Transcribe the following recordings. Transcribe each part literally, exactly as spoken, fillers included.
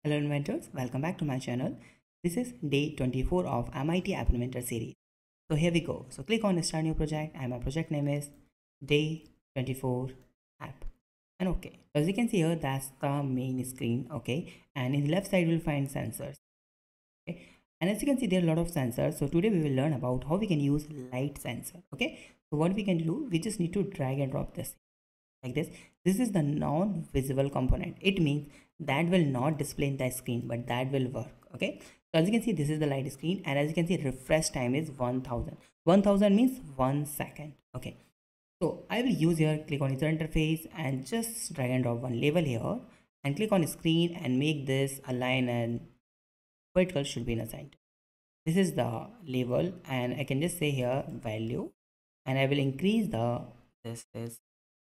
Hello inventors, welcome back to my channel. This is day twenty-four of M I T App Inventor series. So here we go. So click on start new project and my project name is day twenty-four app. And okay, as you can see here, that's the main screen. Okay, and in the left side you'll find sensors. Okay, and as you can see there are a lot of sensors. So today we will learn about how we can use LightSensor. Okay, so what we can do, we just need to drag and drop this like this. This is the non-visible component. It means that will not display in the screen, but that will work. Okay, so as you can see, this is the light screen, and as you can see, refresh time is one thousand. one thousand means one second. Okay, so I will use here, click on user interface and just drag and drop one label here and click on screen and make this align and vertical should be assigned. This is the label, and I can just say here value, and I will increase the this is.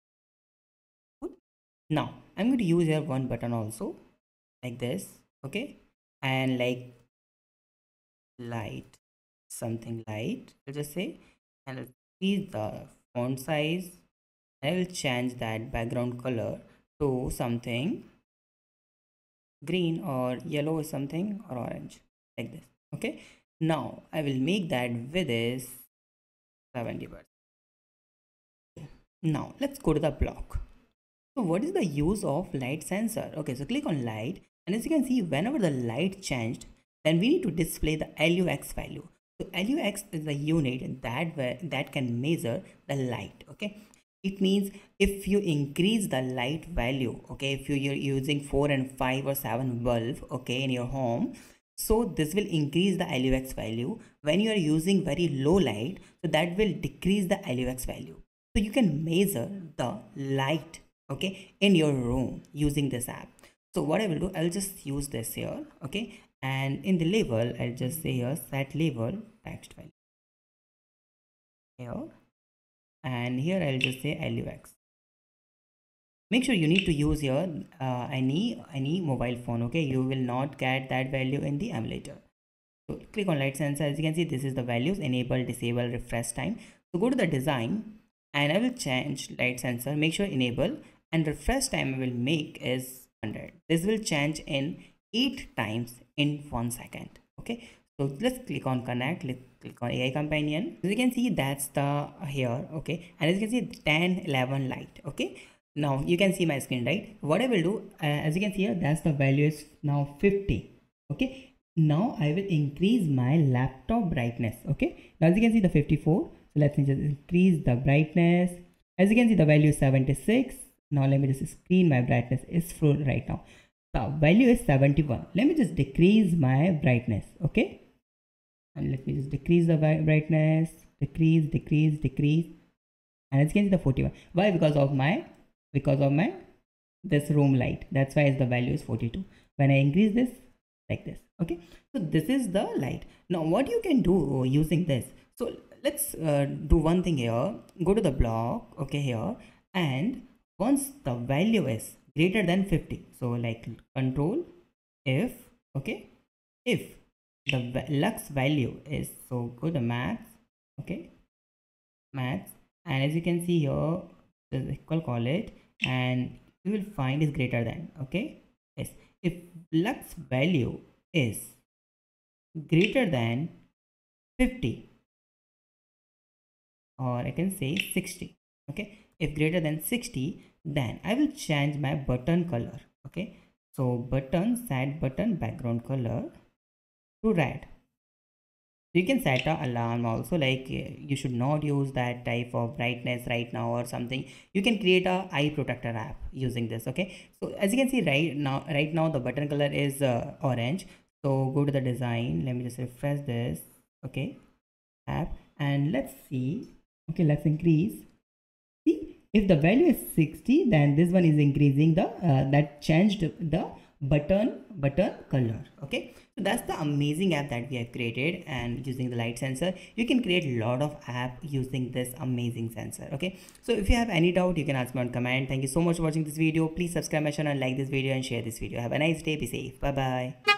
Now I'm going to use here one button also like this. Okay, and like light, something light, I'll just say, and I'll increase the font size. I will change that background color to something green or yellow or something or orange like this. Okay, now I will make that width is seventy percent. Now let's go to the block. So what is the use of light sensor? Okay, so click on light, and as you can see, whenever the light changed, then we need to display the L U X value. So L U X is the unit that that can measure the light. Okay, it means if you increase the light value, okay, if you, you're using four and five or seven bulb, okay, in your home, so this will increase the L U X value. When you are using very low light, so that will decrease the L U X value. So you can measure the light, okay, in your room using this app. So what I will do, I'll just use this here. Okay, and in the label I'll just say here set label text value here, and here I'll just say L U X. Make sure you need to use here uh, any any mobile phone. Okay, you will not get that value in the emulator. So click on light sensor. As you can see, this is the values: enable, disable, refresh time. So go to the design, and I will change light sensor, make sure enable, and refresh time I will make is one hundred. This will change in eight times in one second. Okay, so let's click on connect, let's click on A I companion. As you can see, that's the here. Okay, and as you can see, ten eleven light. Okay, now you can see my screen, right? What I will do, uh, as you can see here, that's the value is now fifty. Okay, now I will increase my laptop brightness. Okay, now as you can see the fifty-four. So let me just increase the brightness. As you can see, the value is seventy-six. Now let me just screen my brightness is full right now. The value is seventy-one. Let me just decrease my brightness. Okay, and let me just decrease the brightness, decrease, decrease, decrease, and as you can see the forty-one. Why? Because of my because of my this room light. That's why the value is forty-two. When I increase this like this. Okay, so this is the light. Now what you can do using this, so let's uh, do one thing here. Go to the block, okay, here, and once the value is greater than fifty, so like control if, okay, if the lux value is, so go to max, okay, max, and as you can see here, the equal call it, and you will find is greater than, okay, yes, if lux value is greater than fifty, or I can say sixty. Okay, if greater than sixty, then I will change my button color. Okay, so button set button background color to red. So you can set an alarm also, like you should not use that type of brightness right now or something. You can create a eye protector app using this. Okay, so as you can see right now, right now the button color is uh, orange. So go to the design. Let me just refresh this. Okay, app, and let's see. Okay, let's increase. See, if the value is sixty, then this one is increasing the uh, that changed the button button color. Okay, so that's the amazing app that we have created, and using the light sensor you can create a lot of app using this amazing sensor. Okay, so if you have any doubt, you can ask me on comment. Thank you so much for watching this video. Please subscribe my channel, like this video, and share this video. Have a nice day. Be safe. Bye bye.